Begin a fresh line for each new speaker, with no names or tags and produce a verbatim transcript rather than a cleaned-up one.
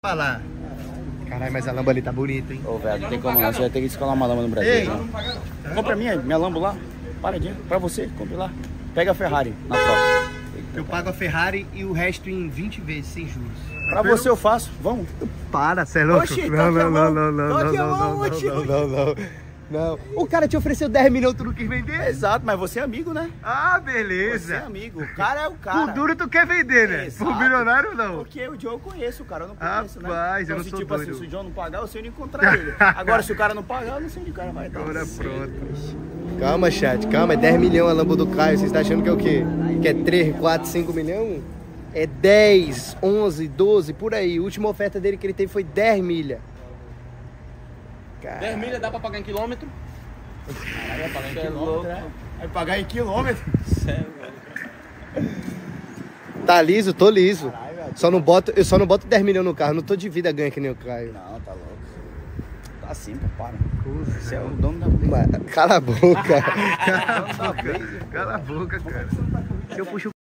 Falar. Caralho, mas a lamba ali tá bonita, hein?
Ô, velho, não tem como não. Você vai ter que escolar uma lamba no Brasil.
Ei.
Né? Compra minha, minha lamba lá. Paradinha. Pra você, compre lá. Pega a Ferrari na troca.
Eu pago a Ferrari e o resto em vinte vezes, sem juros.
Pra você eu faço. Vamos.
Para, você é louco?
Oxi,
não,
tá
não, não, não,
não,
não, não, não,
oxi,
não, não, não, não. O cara te ofereceu dez milhões, tu não quis vender?
Exato, mas você é amigo, né?
Ah,
Você é
beleza.
amigo. O cara é o cara.
Por duro tu quer vender, né?
Exato.
Por milionário, não.
Porque o John eu conheço, o cara eu não conheço, né?
Rapaz, eu
Então,
não
se,
sou
tipo
doido.
assim, se o John não pagar, eu sei onde encontrar ele. Agora, se o cara não pagar, eu não sei onde o cara vai estar.
Agora pronto. Calma, chat, calma. É dez milhões a lamba do Caio. Vocês estão achando que é o quê? Que é três, quatro, cinco milhões? É dez, onze, doze, por aí. A última oferta dele que ele teve foi dez milha.
dez milhas dá pra pagar em quilômetro?
Caralho, vai pagar em
Cê é
quilômetro,
louco.
né? Vai pagar em quilômetro.
Sério, velho.
Tá liso, tô liso. Só não boto, eu só não boto dez milhões no carro. Não tô de vida ganha que nem o Caio.
Não, tá louco. Tá assim, pô, para. Você é o dono da
Mas, cala a boca.
Cala a boca.
Cala a boca, cara. Se eu puxo